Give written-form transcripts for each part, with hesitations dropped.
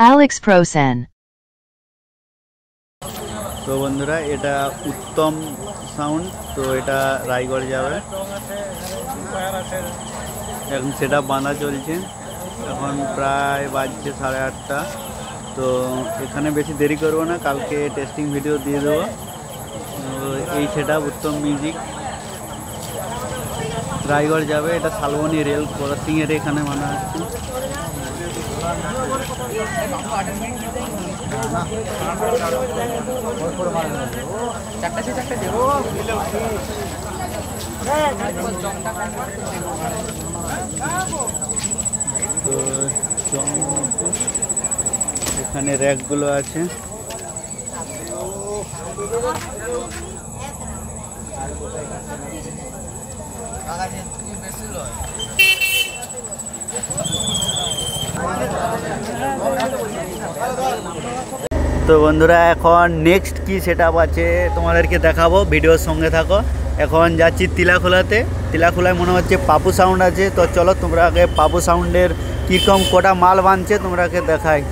Alex Prosen। তো বন্ধুরা এটা উত্তম সাউন্ড, তো এটা রায়গড় যাবে। এখন সেটা বাঁধা চলছে, এখন প্রায় বাজছে 8:30। তো এখানে বেশি দেরি করবো না, কালকে টেস্টিং ভিডিও দিয়ে দেবো। এই সেটা উত্তম মিউজিক রায়গড় যাবে, এটা শালবনী রেল ক্রসিংয়ের এখানে বানা হচ্ছে। তো এখানে র্যাকগুলো আছে। তো বন্ধুরা এখন নেক্সট কি সেটআপ আছে তোমাদেরকে দেখাবো, ভিডিওর সঙ্গে থাকো। এখন যাচ্ছি তিলাখোলাতে। তিলাখোলায় মনে হচ্ছে পাপু সাউন্ড আছে, তো চলো তোমরা আগে পাপু সাউন্ডের কীরকম কটা মাল বানছে তোমরাকে দেখাই।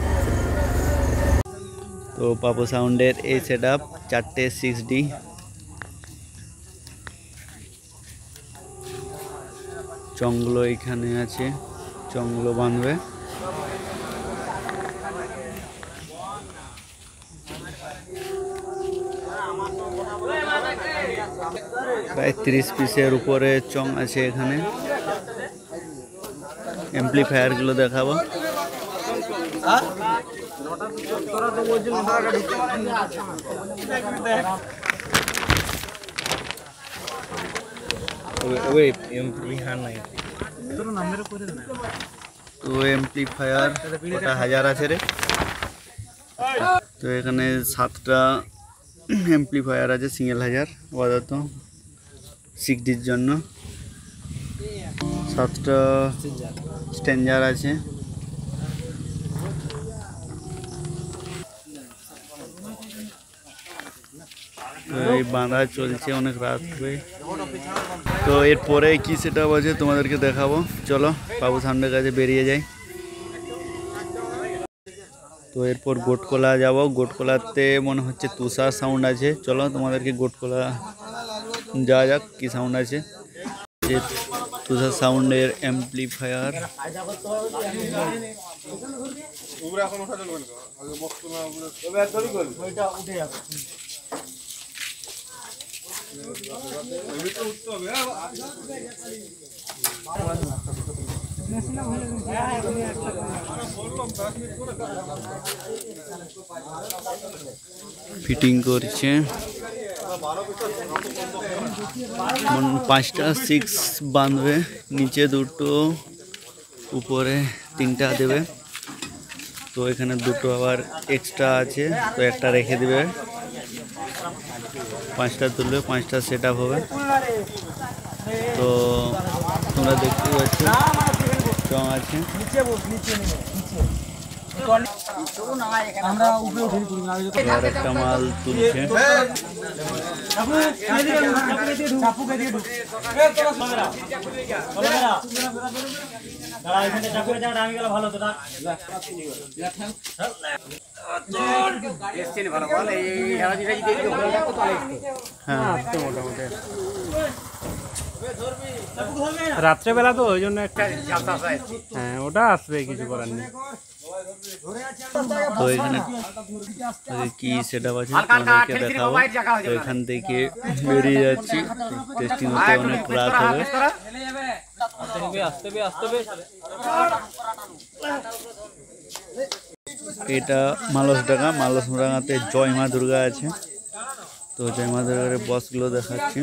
তো পাপু সাউন্ডের এই সেটআপ 4টে 6D। চংগুলো এখানে আছে, চংগুলো বাঁধবে। প্রায় 30 পিসের উপরে চং আছে এখানে। অ্যাম্পলিফায়ারগুলো দেখাবো। তো অ্যাম্পলিফায়ার ওটা 1000 আছে রে। তো এখানে 7টা অ্যাম্পলিফায়ার আছে, সিঙ্গেল 1000 আপাতত 6Dর জন্য। 7টা স্ট্যান্ডার আছে। এই বাঁধা চলছে, অনেক রাত হয়ে। তো এরপরে কি সেটআপ আছে তোমাদেরকে দেখাবো, চলো বাবু সামনের কাছে বেরিয়ে যাই। তো এরপর গোটকলা যাব, গোটকলাতে মনে হচ্ছে তুষার সাউন্ড আছে। চলো তোমাদেরকে গোটকলা যাওয়া যাক, কি সাউন্ড আছে। তুষার সাউন্ডের অ্যাম্পলিফায়ার। ফিটিং করছে। 5টা 6 বাঁধবে, নিচে 2টো, উপরে 3টা দেবে। তো এখানে 2টো আবার এক্সট্রা আছে, তো একটা রেখে দেবে। 5টা তুলবে, 5টা সেট আপ হবে। তো তোমরা দেখতে পাচ্ছ চং আছে। একটা মাল তুলছে। রাত্রেবেলা তো ওই জন্য একটা, হ্যাঁ ওটা আসবে, কিছু করার নেই। তো এখানে কি সেটআপ আছে তোমাদেরকে দেখাবো। তো এখান থেকে বেরিয়ে যাচ্ছি, টেস্টিং হতে অনেক রাত হবে। এটা মালসডাঙ্গা, মালসডাঙ্গাতে জয় মা দুর্গা আছে। তো জয় মা দুর্গার বসগুলো দেখাচ্ছি।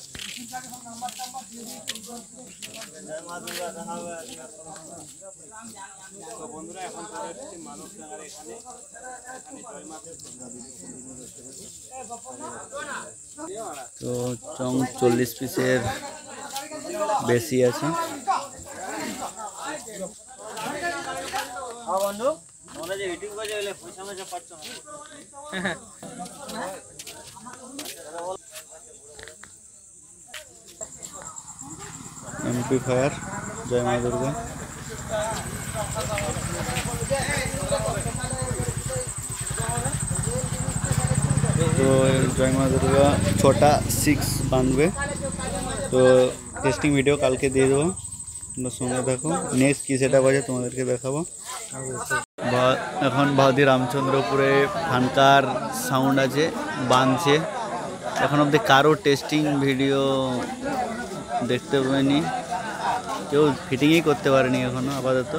তো চং 40 পিসের বেশি আছে। एम्पलीफायर जय माँ दुर्गा। জয় মা দুর্গা 6টা 6 বাঁধবে, তো টেস্টিং ভিডিও কালকে দিয়ে দেবো, তোমরা সঙ্গে দেখো। নেক্সট কী সেটা বাজে তোমাদেরকে দেখাবো। এখন ভারতী রামচন্দ্রপুরে ফানকার সাউন্ড আছে, বাঁধছে। এখন অবধি কারো টেস্টিং ভিডিও দেখতে পাইনি, কেউ ফিটিংই করতে পারেনি এখনও আপাতত।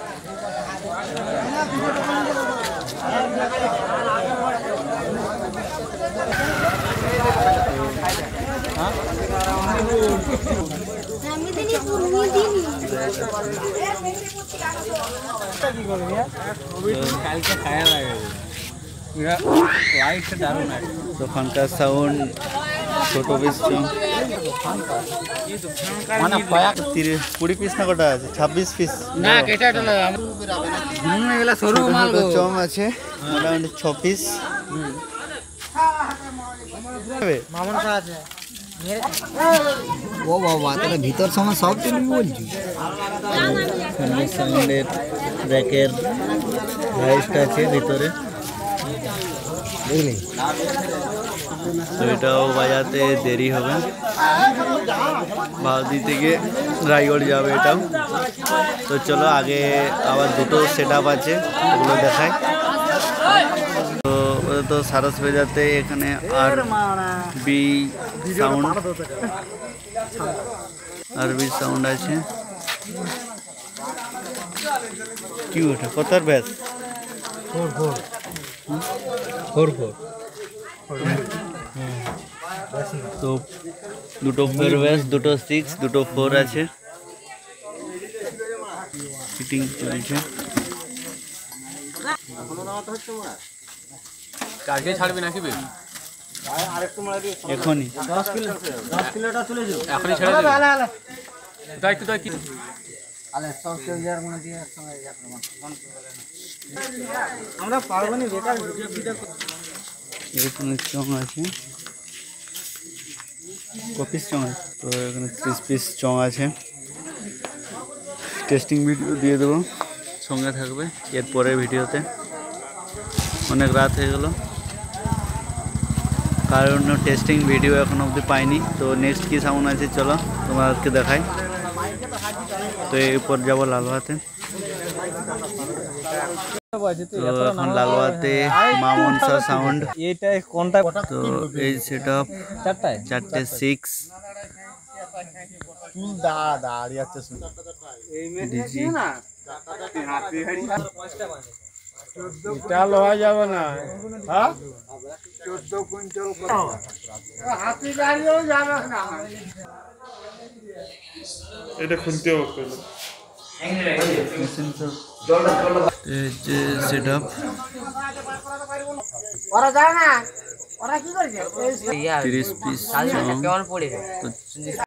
তো ফানকার সাউন্ড ছোট পিস 20 পিস না কটা আছে, 26 পিস চম আছে, মোটামুটি 6 পিস। ও বাবা, তাহলে ভিতর সময় সব তুলবি বলছি। সাউন্ডের র্যাকের হাইস্ট আছে ভিতরে, বুঝলি? তো এটাও বাজাতে দেরি হবে। ভারতী থেকে রায়গড় যাবে এটাও। তো চলো আগে আবার দুটো সেট আপ আছে, ওগুলো দেখায়। তো ওটা তো সারস বাজাতে এখানে আর বি সাউন্ড আছে। কি ওটা কতার ব্যাস 4 তো দুটো 4 ব্যাস, দুটো 6, দুটো 4 আছে, ফিটিং চলছে। কালকে ছাড়বি নাকি বে? এখনই 10 কিলোটা তুলে যাও। এখনই ছেড়ে দেবে? তাই তো কি আলে সব কেউ যার মনে দিয়ে একসঙ্গে আমরা পারবো না বেকার ভিডিও। এখানে চং আছে, কপিস চং আছে, তো এখানে 30 পিস চং আছে। টেস্টিং ভিডিও দিয়ে দেবো, সঙ্গে থাকবে এরপরের ভিডিওতে। অনেক রাত হয়ে গেল, কারণ টেস্টিং ভিডিও এখন অবধি পাইনি। তো নেক্সট কী সাউন্ড আছে চলো তোমাদেরকে দেখাই। তো এরপর যাবো লালবাতে। তো এখন লালবাতে মা মনসা সাউন্ড, এইটাই কোনটা? তো এই সেট আপ 4টে 6 দাঁড়িয়ে আছে ডিজি। এটা লওয়া যাবে না। হ্যাঁ 14 কুইন্টাল হাতি গাড়িও যাবে না। এটা খুলতে হবে। সেট আপ ওরা যায় না, ওরা কি করছে? 30 পিস কেমন পড়ে?